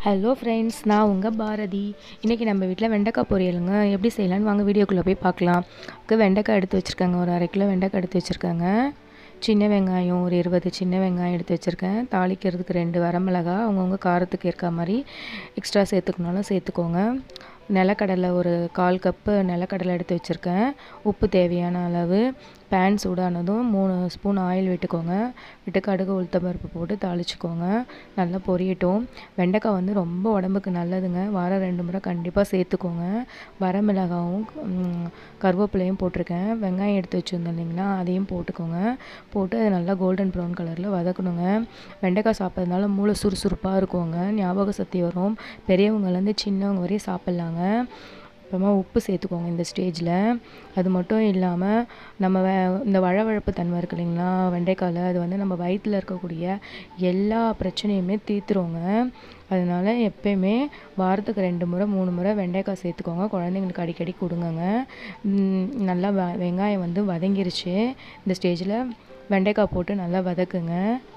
Hello friends, நான் உங்கள் பாரதி. இன்றைக்கி நம்ம வீட்டில் வெண்டைக்காய் பொரியலுங்க. எப்படி செய்யலான்னு வாங்க வீடியோக்குள்ளே போய் பார்க்கலாம். வெண்டைக்காய் எடுத்து வச்சுருக்காங்க, ஒரு 1/2 கிலோ வெண்டைக்காய் எடுத்து வச்சுருக்காங்க. சின்ன வெங்காயம் ஒரு 20 சின்ன வெங்காயம் எடுத்து வச்சுருக்கேன். தாளிக்கிறதுக்கு 2 வரமிளகா, அவங்கவுங்க காரத்துக்கு ஏற்ற மாதிரி எக்ஸ்ட்ரா சேர்த்துக்கணுனாலும் சேர்த்துக்கோங்க. நிலக்கடலை ஒரு 1/4 கப்பு நிலக்கடலை எடுத்து வச்சுருக்கேன். உப்பு தேவையான அளவு. பேன் சூடானதும் 3 ஸ்பூன் ஆயில் விட்டுக்கோங்க. விட்டு கடுகு உளுத்தம்பருப்பு போட்டு தாளிச்சுக்கோங்க. நல்லா பொரியட்டும். வெண்டைக்காய் வந்து ரொம்ப உடம்புக்கு நல்லதுங்க. வாரம் 2 முறை கண்டிப்பாக சேர்த்துக்கோங்க. வரமிளகாவும் கருவேப்பிலையும் போட்டிருக்கேன். வெங்காயம் எடுத்து வச்சுருந்தோம் இல்லைங்களா, அதையும் போட்டுக்கோங்க. போட்டு அது நல்லா கோல்டன் ப்ரௌன் கலரில் வதக்கணுங்க. வெண்டைக்காய் சாப்பிட்றதுனால மூளை சுறுசுறுப்பாக இருக்குங்க, ஞாபக சக்தி வரும். பெரியவங்கலேருந்து சின்னவங்க வரையும் சாப்பிட்லாங்க. அப்புறமா உப்பு சேர்த்துக்கோங்க இந்த ஸ்டேஜில். அது மட்டும் இல்லாமல் நம்ம இந்த வழவழப்பு தன்மை இருக்கு இல்லைங்களா வெண்டைக்காயில், அது வந்து நம்ம வயிற்றில் இருக்கக்கூடிய எல்லா பிரச்சனையுமே தீர்த்துருவோங்க. அதனால் எப்பயுமே வாரத்துக்கு 2 முறை 3 முறை வெண்டைக்காய் சேர்த்துக்கோங்க. குழந்தைங்களுக்கு அடிக்கடி கொடுங்கங்க. நல்லா வெங்காயம் வந்து வதங்கிருச்சு. இந்த ஸ்டேஜில் வெண்டைக்காய் போட்டு நல்லா வதக்குங்க.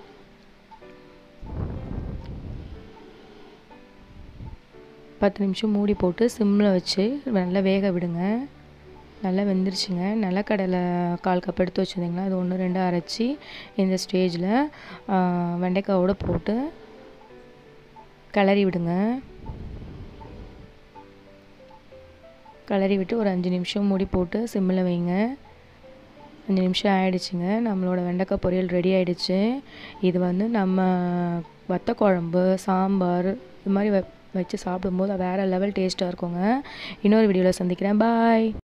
பத்து நிமிஷம் மூடி போட்டு சிம்மில் வச்சு நல்லா வேக விடுங்க. நல்லா வெந்துருச்சுங்க. நிலக்கடலை 1/4 கப் எடுத்து வச்சுருந்தீங்கன்னா அது 1 2 அரைச்சி இந்த ஸ்டேஜில் வெண்டைக்காயோடு போட்டு கிளறி விடுங்க. கிளறி விட்டு ஒரு 5 நிமிஷம் மூடி போட்டு சிம்மில் வைங்க. 5 நிமிஷம் ஆயிடுச்சுங்க. நம்மளோட வெண்டைக்காய் பொரியல் ரெடி ஆகிடுச்சு. இது வந்து நம்ம வத்த குழம்பு, சாம்பார் இது மாதிரி வச்சு சாப்பிடும்போது வேறு லெவல் டேஸ்ட்டாக இருக்குங்க. இன்னொரு வீடியோவில் சந்திக்கிறேன். பாய்.